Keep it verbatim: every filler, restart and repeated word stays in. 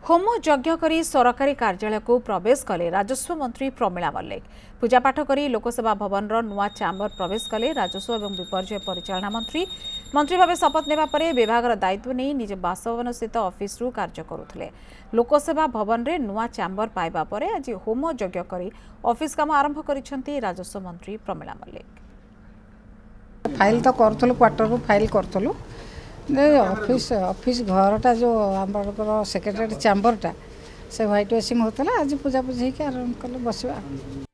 Home यज्ञ करी सरकारी कार्यालय को प्रवेश कले राजस्व मंत्री प्रमिला मल्लिक। पूजापाठ करी लोकसेवा भवन नुआ चैम्बर प्रवेश कले राजस्व और विपर्यय परिचालना मंत्री। मंत्री भाव शपथ नेबा परे विभागर दायित्व नहीं निज बासभवन स्थित ऑफिस रु कार्य करुथिले। लोकसेवा भवन रे नुआ चैम्बर पाइबा परे आज होम यज्ञ करी ऑफिस काम आरंभ करिसेंती राजस्व मंत्री प्रमिला मल्लिक। फाइल तो करूँ क्वार्टर फाइल करूँ ऑफिस ऑफिस घरटा जो आम सेक्रेटरी चैम्बरटा से व्हाइट वाशिंग होता आज पूजा पूजी आरम्भ कले बसवा।